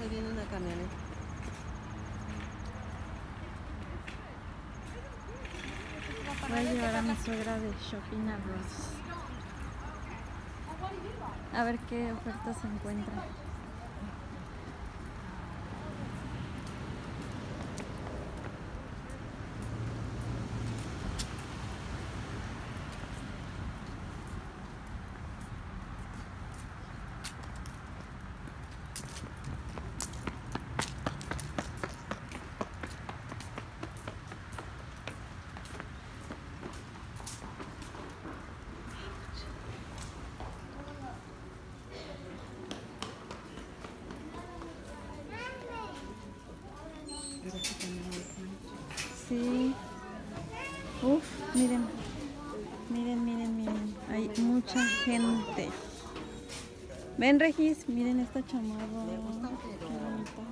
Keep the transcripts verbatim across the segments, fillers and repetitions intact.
ahí viene una camioneta. Voy a llevar a mi suegra de shopping a Ross. A ver qué ofertas se encuentran. Sí. Uf, miren. Miren, miren, miren. Hay mucha gente. Ven, Regis, miren esta chamarra. Me gusta, Qué pero... bonita.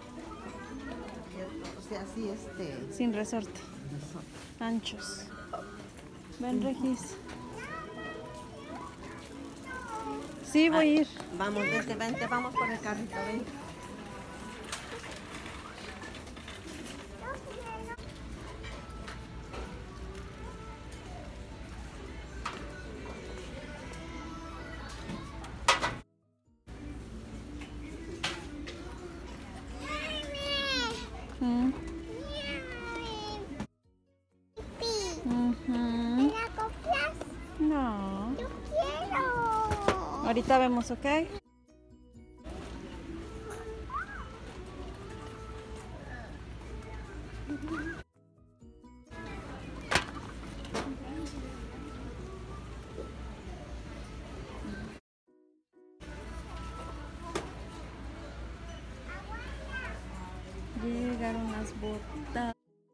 O sea, así este... Sin resorte. Anchos. Ven, Regis. Sí, voy a ir. Vamos, vente, vente, vamos por el carrito, ven. Mm. Ujú. ¿Me la compras? No. Yo quiero. Ahorita vemos, ¿ok? Llegaron las botas.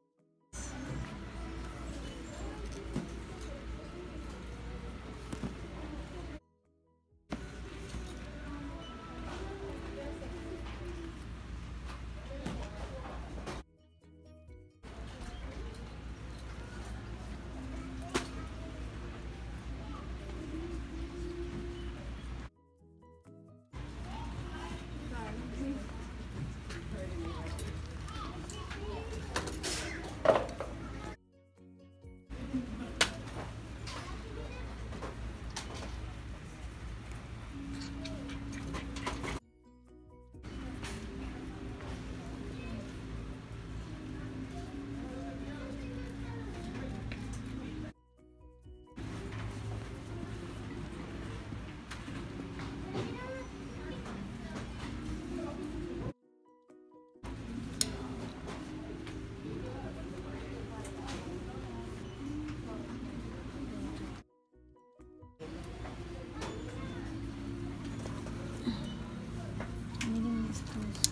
Miren estos.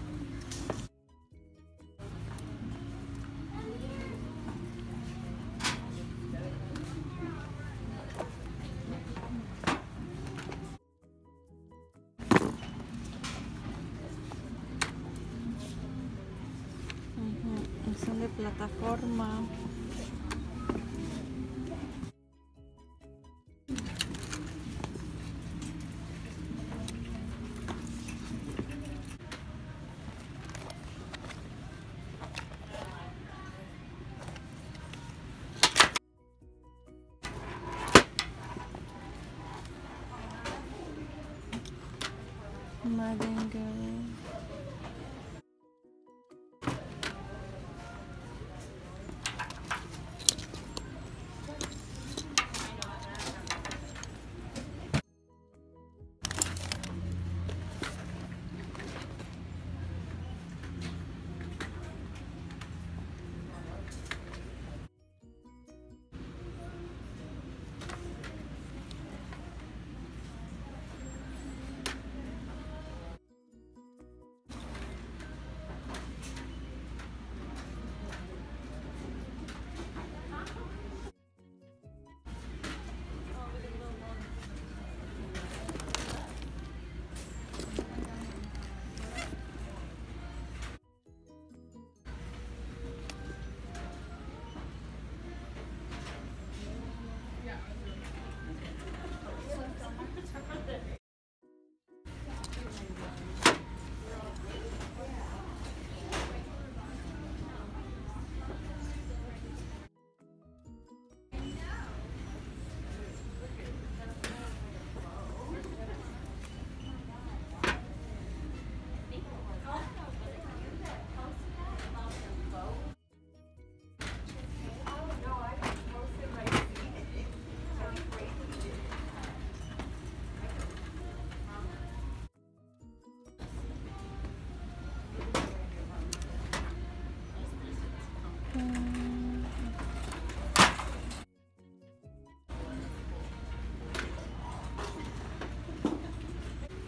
Ujú, y son de plataforma. Madden Girl.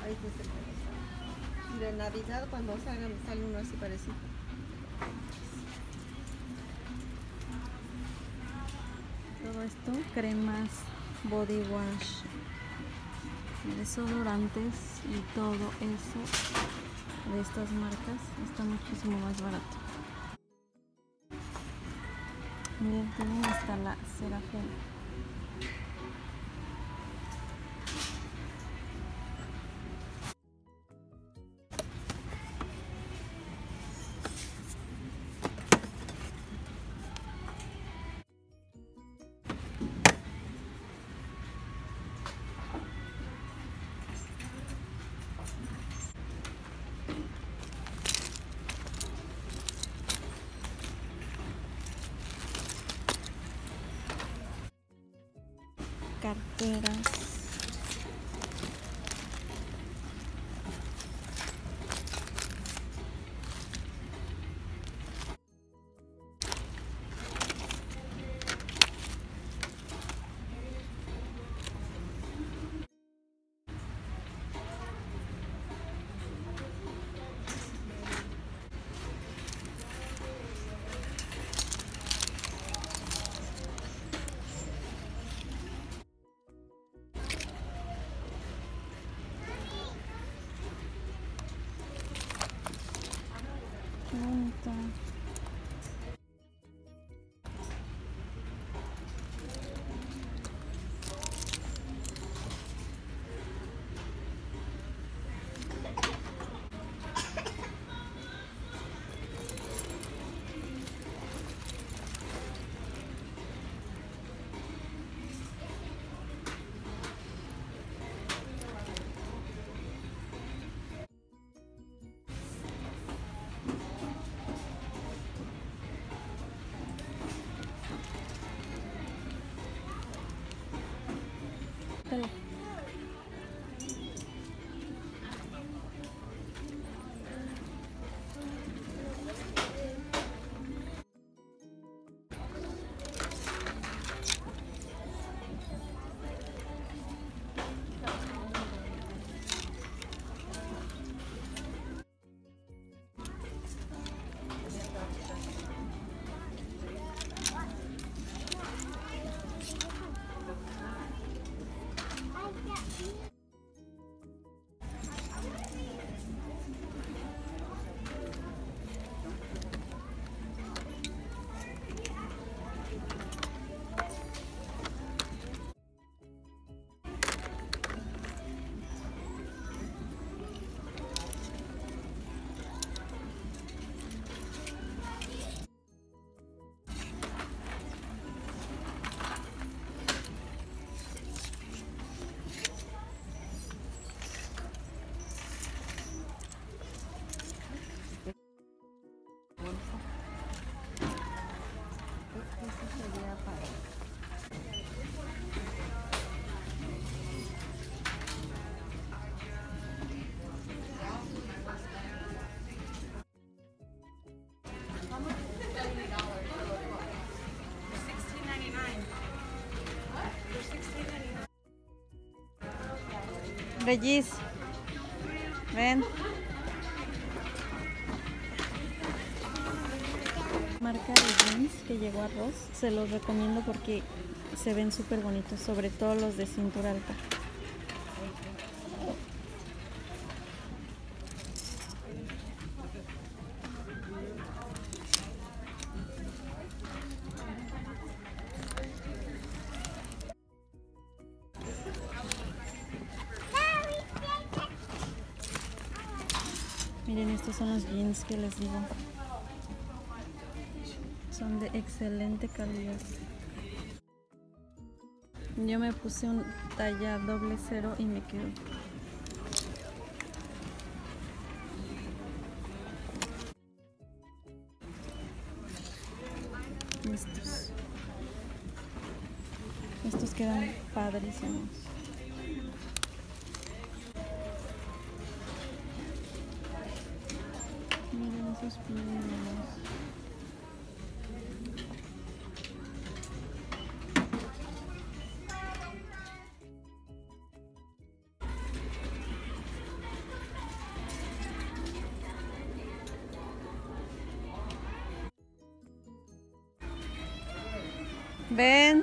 Ahí está ese color. Y de Navidad cuando salga me sale uno así parecido. Todo esto, cremas, body wash, desodorantes y todo eso de estas marcas está muchísimo más barato. Miren, tienen hasta la Cerafena. Carteras, qué bonita. Dale. Eso sería para... Regis, ven. Marca de jeans que llegó a Ross, se los recomiendo porque se ven súper bonitos, sobre todo los de cintura alta. Miren, estos son los jeans que les digo. Son de excelente calidad. Yo me puse un talla doble cero y me quedó. Estos. Estos quedan padrísimos. Miren esos piernas. Ven.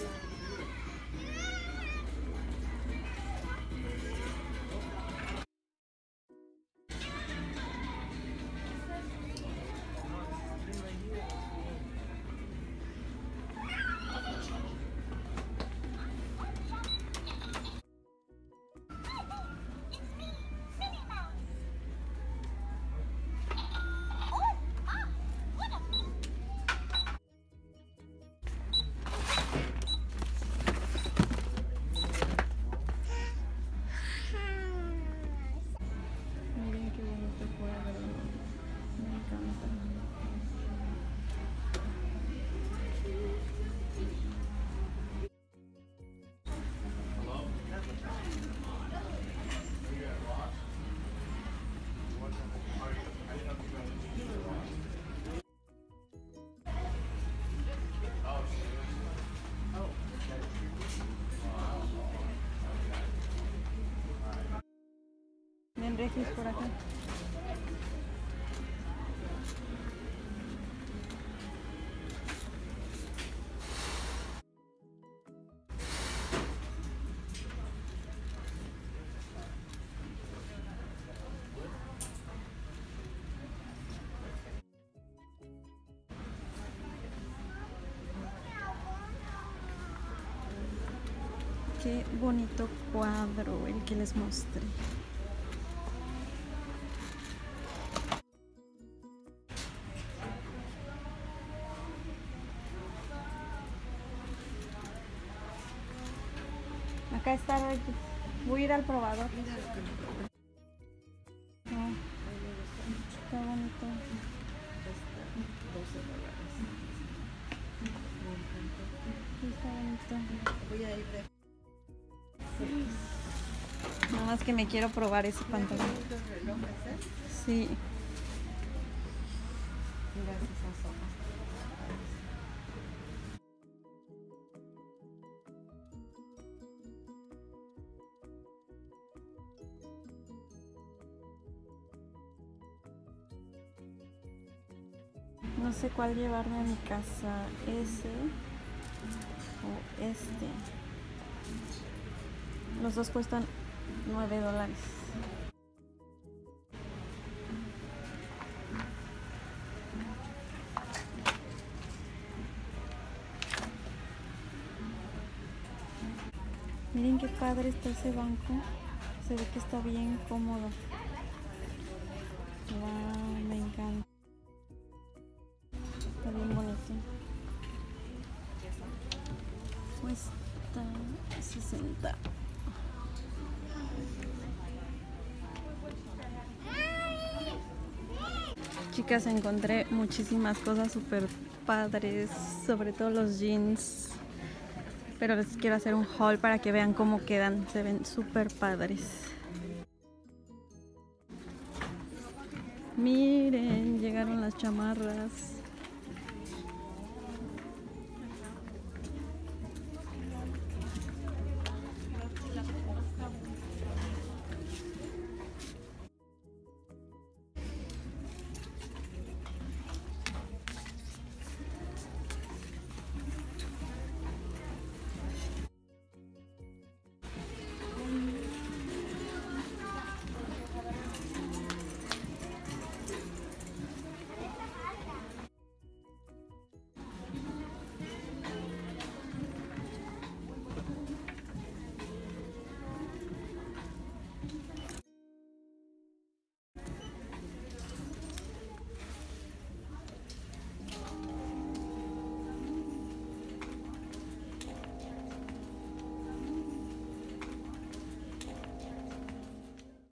Miren qué bonito cuadro. Me encanta. Ven, Regis, por acá. Qué bonito cuadro el que les mostré. Acá está, Regis. Voy a ir al probador. Mira lo que me compré. No, Ay, me gusta mucho. está bonito. Cuesta doce dólares. Me encantó. Sí, está bonito. Voy a ir de... Nada más que me quiero probar ese pantalón. Qué bonitos relojes, ¿eh? Sí. Mira esas hojas. No sé cuál llevarme a mi casa, ese o este. Los dos cuestan nueve dólares. Miren qué padre está ese banco. Se ve que está bien cómodo. Wow, me encanta. Está bien bonito. Cuesta sesenta. Chicas, encontré muchísimas cosas súper padres, sobre todo los jeans. Pero les quiero hacer un haul para que vean cómo quedan. Se ven súper padres. Miren, llegaron las chamarras.